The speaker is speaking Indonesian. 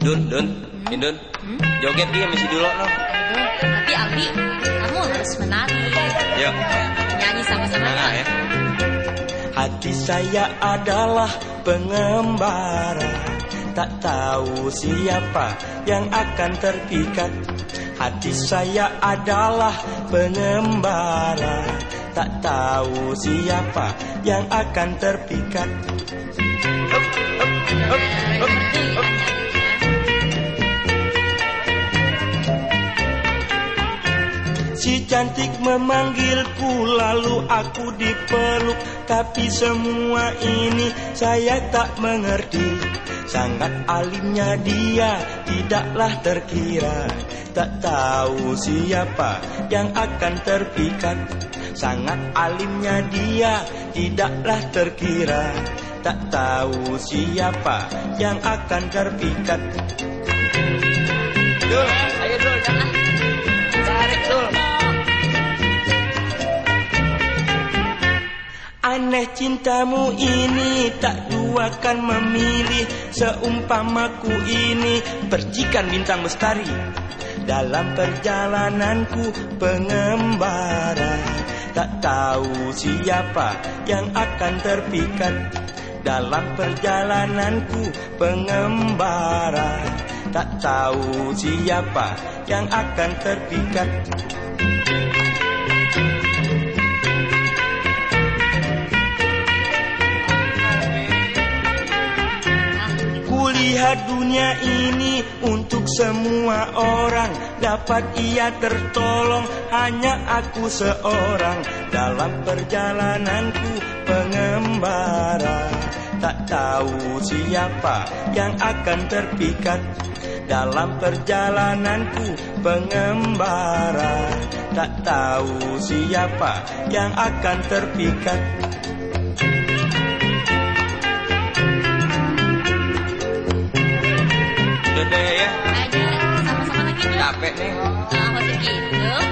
Indun, joget dia masih dulu no. Tapi Aldi, kamu harus menari. Yuk, Nyanyi sama-sama ya. Hati saya adalah pengembara, tak tahu siapa yang akan terpikat. Hati saya adalah pengembara, tak tahu siapa yang akan terpikat. Si cantik memanggilku, lalu aku dipeluk. Tapi semua ini saya tak mengerti. Sangat alimnya dia, tidaklah terkira. Tak tahu siapa yang akan terpikat. Sangat alimnya dia, tidaklah terkira. Tak tahu siapa yang akan terpikat. Dul, ayo Dul, jangan. Tarik Dul. Aneh cintamu ini, tak dua kan memilih. Seumpamaku ini percikan bintang bestari. Dalam perjalananku pengembara, tak tahu siapa yang akan terpikat. Dalam perjalananku pengembara, tak tahu siapa yang akan terpikat. Kulihat dunia ini untuk semua orang, dapat ia tertolong hanya aku seorang. Dalam perjalananku pengembara, tak tahu siapa yang akan terpikat. Dalam perjalananku pengembara, tak tahu siapa yang akan terpikat. Udah ya. Ayo, sama-sama lagi. Capek nih. Positif.